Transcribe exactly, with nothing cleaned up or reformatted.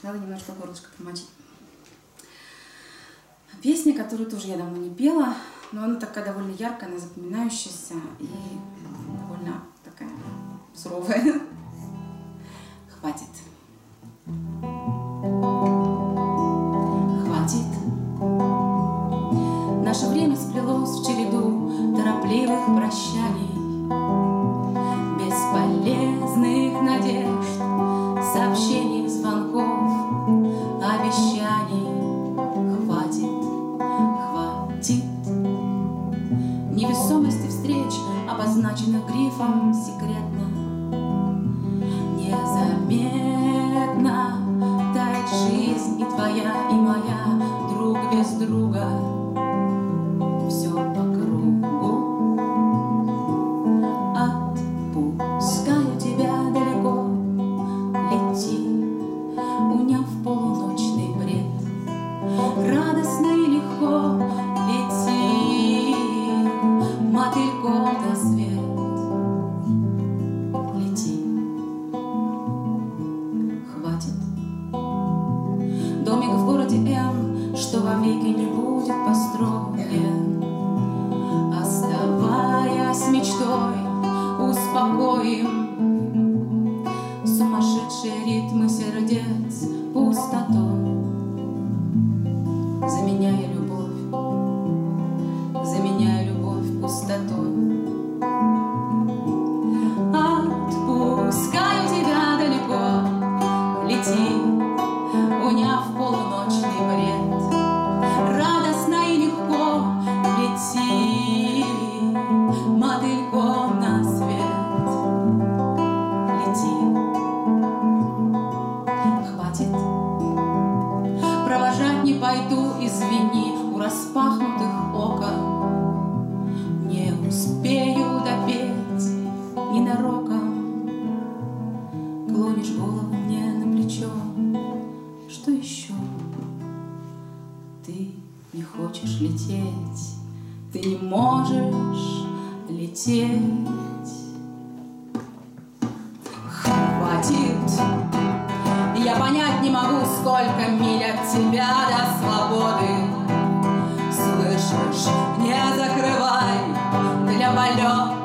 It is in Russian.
Надо немножко горлышко помочить. Песня, которую тоже я давно не пела, но она такая довольно яркая, она запоминающаяся и довольно такая суровая. Хватит. Хватит. Наше время сплелось в череду торопливых прощаний, бесполезных надежд, сообщений, звонков, обещаний. Хватит, хватит невесомости встреч, обозначенных грифом секретно. Незаметно тает жизнь и твоя, и моя, друг без друга. Все по кругу. Отпускаю тебя далеко, лети, уняв полуночный бред. Радостно и легко лети, мотыльком на свет. Лети. Хватит. Домик в городе М, что вовеки не будет построен. Оставаясь мечтой, успокоим сумасшедшие ритмы сердец пустотой. Заменяя любовь, заменяя любовь пустотой. Отпускаю тебя далеко, лети, уняв полуночный бред. Радостно и легко лети, мотыльком на свет. Лети. Хватит. Провожать не пойду, извини, у распахнутых окон. Не успею допеть ненароком. Клонишь голову мне на плечо. Что еще? Ты не хочешь лететь, ты не можешь лететь. Хватит. Я понять не могу, сколько миль от тебя до свободы. Слышишь, не закрывай для полета